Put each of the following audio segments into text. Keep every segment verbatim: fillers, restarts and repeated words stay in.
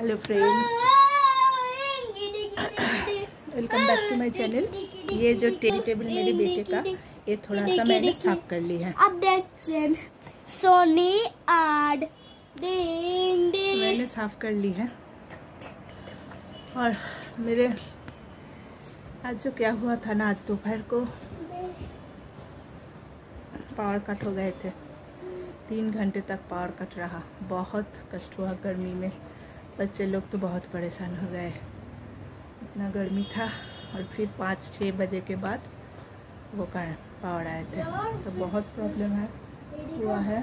Hello friends, welcome back to my channel. ये जो teddy table मेरे बेटे का, ये थोड़ा सा मैंने साफ कर ली है। सोनी आड डिंग डिंग मैंने साफ कर ली है। और मेरे आज जो क्या हुआ था ना, आज दोपहर को पावर कट हो गए थे। तीन घंटे तक पावर कट रहा। बहुत कष्ट हुआ गर्मी में। बच्चे लोग तो बहुत परेशान हो गए, इतना गर्मी था। और फिर पाँच छः बजे के बाद वो कर पावर आए थे, तो बहुत प्रॉब्लम है हुआ है।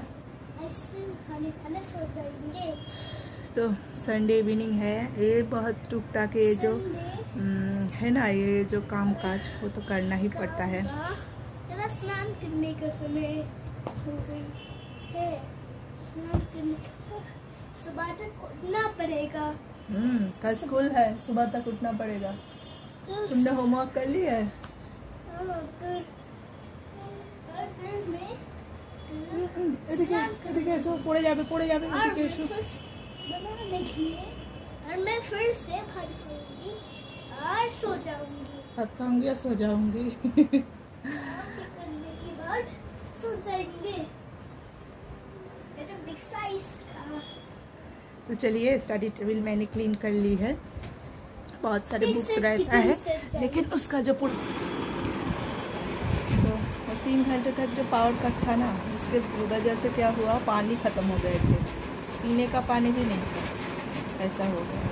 तो संडे इवनिंग है, ये बहुत टूक टाक ये जो है ना, ये जो काम काज वो तो करना ही पड़ता है। स्नान करने का समय हो गई है। स्नान करने सुबह तक उठना पड़ेगा। हम्म कल स्कूल है, सुबह तक उठना पड़ेगा। तो तुमने होमवर्क कर लिया है? पड़े जाबे पड़े जाबे और मैं फिर से भात खाऊंगी और सो जाऊंगी। भात खाऊंगी और सो जाऊंगी। करने के बाद सो जाएंगे। बिग साइज का। तो चलिए, स्टडी टेबल मैंने क्लीन कर ली है। बहुत सारे बुक्स रहता है, लेकिन उसका जो पुट तो तीन घंटे तक जो पावर कट था ना, उसके वजह से क्या हुआ, पानी ख़त्म हो गए थे। पीने का पानी भी नहीं था, ऐसा हो गया।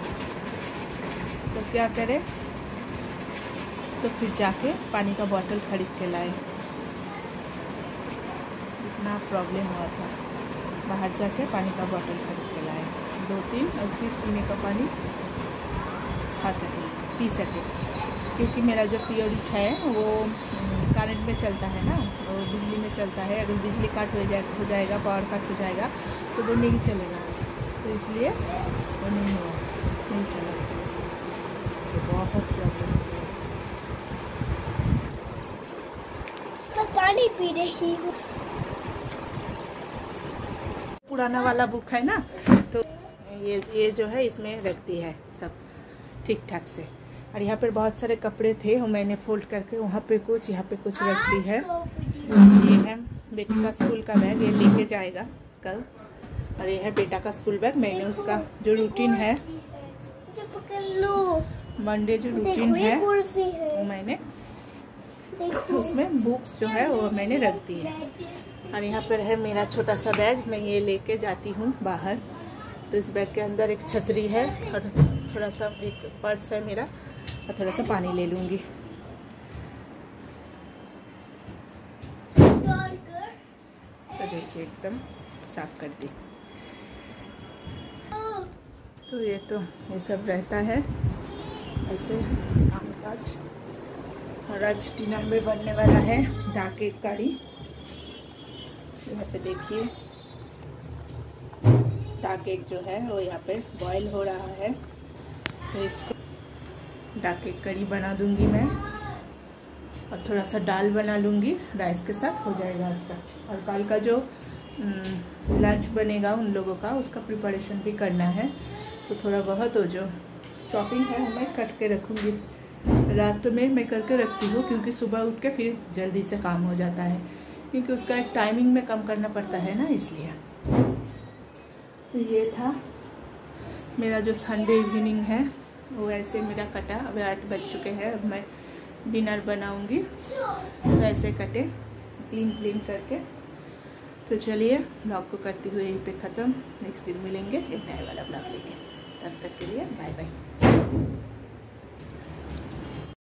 तो क्या करें, तो फिर जाके पानी का बोतल खरीद के लाए। इतना प्रॉब्लम हुआ था, बाहर जाके पानी का बोतल खरीद के लाए दो तीन, और फिर पीने का पानी खा सके पी सके। क्योंकि मेरा जो प्योरिट है वो करंट में चलता है ना, वो बिजली में चलता है। अगर बिजली कट हो जाए हो जाएगा पावर कट हो जाएगा तो वो नहीं चलेगा, तो इसलिए वो नहीं हुआ, नहीं चला। तो बहुत प्रॉब्लम। तो पानी पी रही हूँ। पुराना वाला बुक है ना, तो ये ये जो है इसमें रखती है सब ठीक ठाक से। और यहाँ पर बहुत सारे कपड़े थे, वो मैंने फोल्ड करके वहाँ पे कुछ, यहाँ पे कुछ रखती है। ये है बेटे का स्कूल का बैग, ये लेके जाएगा कल। और ये है बेटा का स्कूल बैग। मैंने उसका जो रूटीन है, मंडे जो रूटीन है वो मैंने उसमें बुक्स जो है वो मैंने रख दी है। और यहाँ पर है मेरा छोटा सा बैग, मैं ये लेके जाती हूँ बाहर। तो इस बैग के अंदर एक छतरी है और थोड़ा सा एक पर्स है मेरा, और थोड़ा सा पानी ले लूँगी। तो देखिए एकदम साफ कर दी। तो ये तो ये सब रहता है ऐसे काम काज। और आज डिनर में बनने वाला है डाक एग कड़ी। यहाँ पे देखिए डाक एग जो है वो यहाँ पे बॉईल हो रहा है। तो इसको डाक एग कड़ी बना दूंगी मैं, और थोड़ा सा दाल बना लूँगी, राइस के साथ हो जाएगा आज का। और कल का जो लंच बनेगा उन लोगों का, उसका प्रिपरेशन भी करना है। तो थोड़ा बहुत हो जो शॉपिंग है वो मैं कट के रखूँगी। रात में मैं करके रखती हूँ, क्योंकि सुबह उठ के फिर जल्दी से काम हो जाता है, क्योंकि उसका एक टाइमिंग में काम करना पड़ता है ना, इसलिए। तो ये था मेरा जो संडे इवनिंग है, वो ऐसे मेरा कटा। अभी आठ बज चुके हैं, अब मैं डिनर बनाऊंगी। तो ऐसे कटे क्लीन क्लीन करके। तो चलिए, ब्लॉग को करती हुई यहीं पे ख़त्म। नेक्स्ट दिन मिलेंगे एक नए वाला ब्लॉग लेके। तब तक के लिए बाय बाय।